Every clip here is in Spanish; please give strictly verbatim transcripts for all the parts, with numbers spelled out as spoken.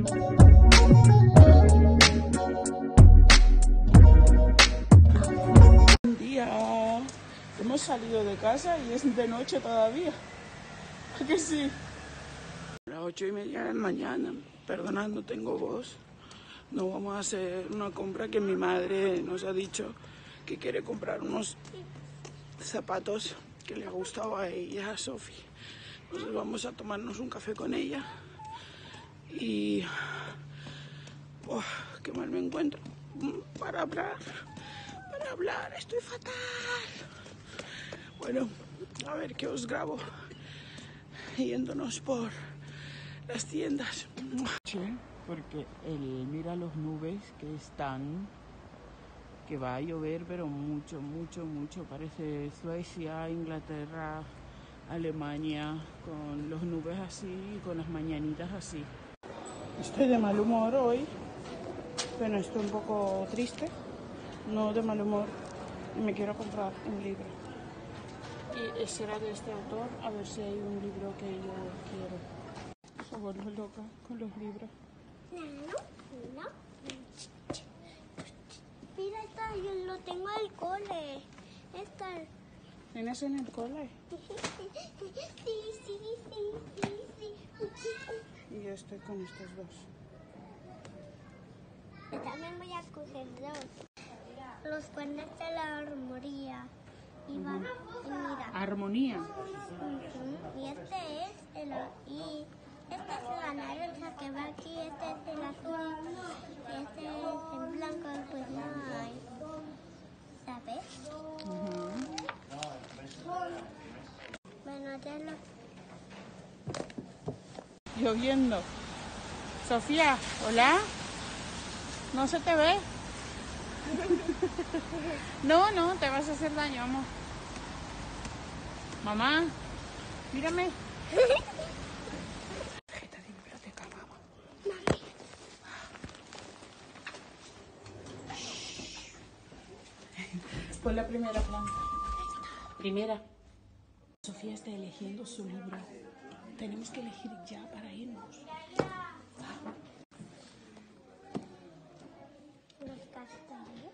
Un día hemos salido de casa y es de noche todavía. ¿A que sí? A las ocho y media de la mañana. Perdonad, no tengo voz. No vamos a hacer una compra que mi madre nos ha dicho que quiere comprar unos zapatos que le ha gustado a ella, a Sofi. Entonces vamos a tomarnos un café con ella. Y... Oh, qué mal me encuentro. Para hablar, para hablar, estoy fatal. Bueno, a ver qué os grabo yéndonos por las tiendas. Porque él mira las nubes que están, que va a llover, pero mucho, mucho, mucho. Parece Suecia, Inglaterra, Alemania, con las nubes así y con las mañanitas así. Estoy de mal humor hoy, pero estoy un poco triste, no de mal humor, y me quiero comprar un libro. Y será de este autor, a ver si hay un libro que yo quiero. Se vuelve loca con los libros. No, no. Mira, esta yo lo tengo al cole. Esta. ¿Tienes en el cole? Sí, sí, sí, sí, sí. Y yo estoy con estos dos. Yo también voy a coger dos. Los cuernos de la armonía. Y van, y mira. Armonía. Uh-huh. Y este es el... Y esta es la naranja que va aquí, este es el azul, y este es el blanco, pues no hay, ¿sabes? Uh-huh. Bueno, ya lo... Lloviendo. Sofía, ¿hola? ¿No se te ve? No, no, te vas a hacer daño, amor. Mamá, mírame. Pon la primera planta. Primera. Sofía está eligiendo su libro. Tenemos que elegir ya para irnos. Los castaños.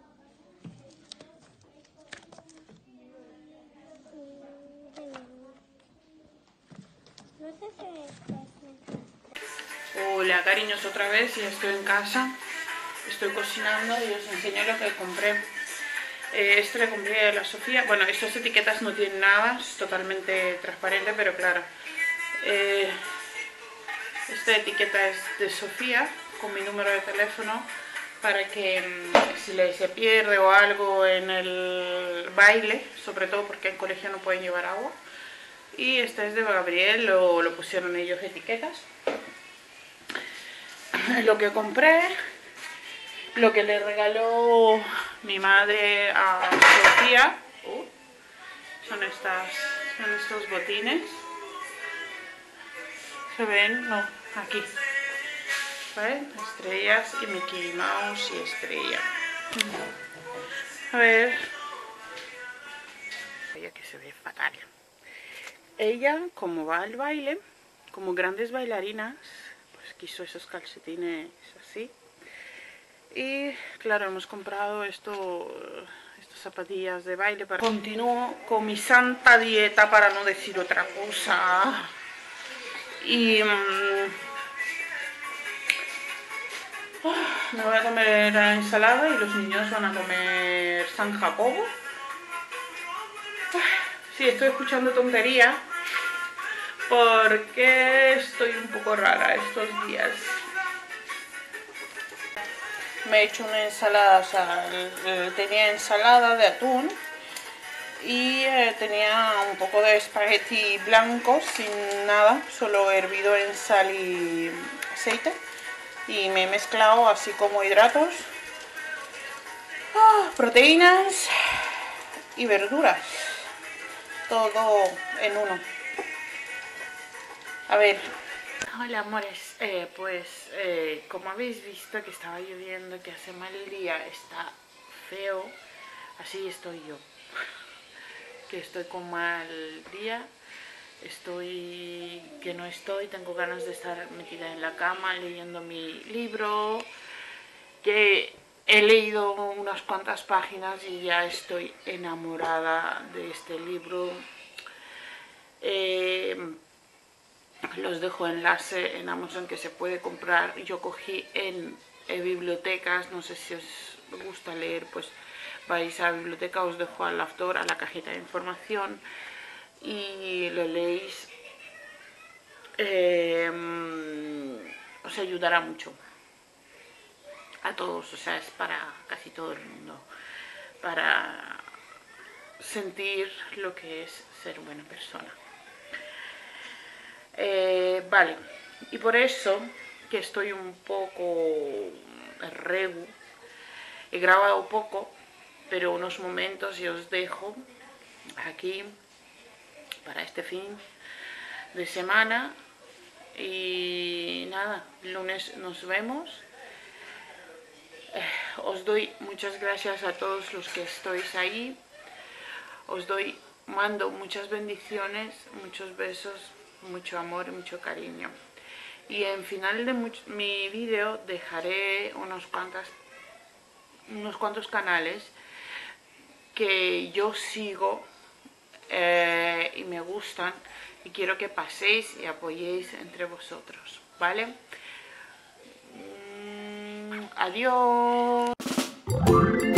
No sé si es... Hola, cariños, otra vez. Ya estoy en casa. Estoy cocinando y os enseño lo que compré. Eh, este le compré a la Sofía. Bueno, estas etiquetas no tienen nada, es totalmente transparente, pero claro. Eh, esta etiqueta es de Sofía, con mi número de teléfono, para que mmm, si le se pierde o algo en el baile, sobre todo porque en colegio no pueden llevar agua. Y esta es de Gabriel, lo, lo pusieron ellos etiquetas. Lo que compré, lo que le regaló mi madre a Sofía, uh, son, estas, son estos botines. ¿Se ven? No, aquí. ¿Ven? Estrellas y Mickey Mouse y estrella. A ver. Ella que se ve fatal. Ella, como va al baile, como grandes bailarinas, pues quiso esos calcetines así. Y claro, hemos comprado esto, estas zapatillas de baile para... Continúo con mi santa dieta, para no decir otra cosa. Y mmm, oh, me voy a comer la ensalada y los niños van a comer San Jacobo. Sí, estoy escuchando tontería porque estoy un poco rara estos días. Me he hecho una ensalada, o sea, tenía ensalada de atún y eh, tenía un poco de espagueti blanco sin nada, solo hervido en sal y aceite, y me he mezclado así como hidratos, oh, proteínas y verduras, todo en uno. A ver. Hola amores, eh, pues eh, como habéis visto que estaba lloviendo, que hace mal día, está feo, así estoy yo, que estoy con mal día estoy que no estoy, tengo ganas de estar metida en la cama leyendo mi libro, que he leído unas cuantas páginas y ya estoy enamorada de este libro. Eh, los dejo enlace en Amazon que se puede comprar. Yo cogí en, en bibliotecas, no sé si os gusta leer, pues vais a la biblioteca, os dejo al autor, a la cajita de información y lo leéis. Eh, os ayudará mucho a todos, o sea, es para casi todo el mundo, para sentir lo que es ser buena persona. Eh, vale, y por eso que estoy un poco regu, he grabado poco, pero unos momentos y os dejo aquí para este fin de semana. Y nada, el lunes nos vemos. Eh, os doy muchas gracias a todos los que estáis ahí. Os doy, mando muchas bendiciones, muchos besos, mucho amor y mucho cariño. Y en final de mucho, mi vídeo dejaré unos cuantas, unos cuantos canales que yo sigo eh, y me gustan y quiero que paséis y apoyéis entre vosotros, ¿vale? Mm, adiós.